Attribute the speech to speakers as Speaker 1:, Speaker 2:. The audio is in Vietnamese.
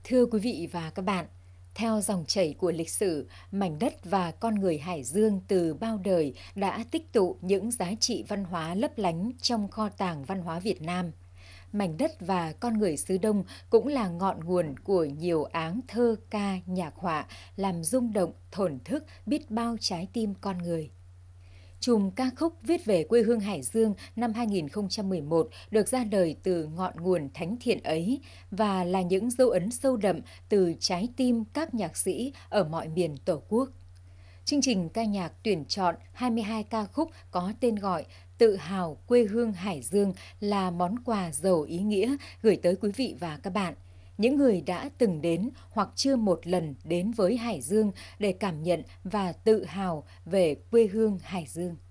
Speaker 1: Thưa quý vị và các bạn, theo dòng chảy của lịch sử, mảnh đất và con người Hải Dương từ bao đời đã tích tụ những giá trị văn hóa lấp lánh trong kho tàng văn hóa Việt Nam. Mảnh đất và con người xứ Đông cũng là ngọn nguồn của nhiều áng thơ ca nhạc họa làm rung động thổn thức biết bao trái tim con người. Chùm ca khúc viết về quê hương Hải Dương năm 2011 được ra đời từ ngọn nguồn thánh thiện ấy và là những dấu ấn sâu đậm từ trái tim các nhạc sĩ ở mọi miền Tổ quốc. Chương trình ca nhạc tuyển chọn 22 ca khúc có tên gọi Tự hào quê hương Hải Dương là món quà giàu ý nghĩa gửi tới quý vị và các bạn, những người đã từng đến hoặc chưa một lần đến với Hải Dương để cảm nhận và tự hào về quê hương Hải Dương.